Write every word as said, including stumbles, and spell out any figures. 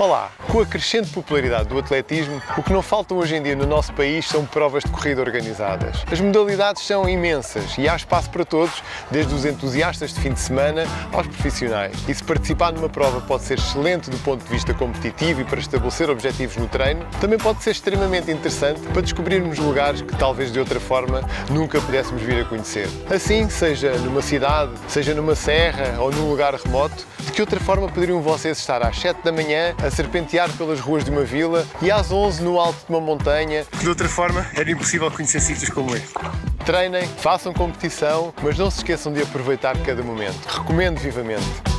Olá! Com a crescente popularidade do atletismo, o que não falta hoje em dia no nosso país são provas de corrida organizadas. As modalidades são imensas e há espaço para todos, desde os entusiastas de fim de semana aos profissionais. E se participar numa prova pode ser excelente do ponto de vista competitivo e para estabelecer objetivos no treino, também pode ser extremamente interessante para descobrirmos lugares que talvez de outra forma nunca pudéssemos vir a conhecer. Assim, seja numa cidade, seja numa serra ou num lugar remoto, de que outra forma poderiam vocês estar às sete da manhã a serpentear pelas ruas de uma vila e às onze no alto de uma montanha, que de outra forma era impossível conhecer sítios como este. Treinem, façam competição, mas não se esqueçam de aproveitar cada momento. Recomendo vivamente.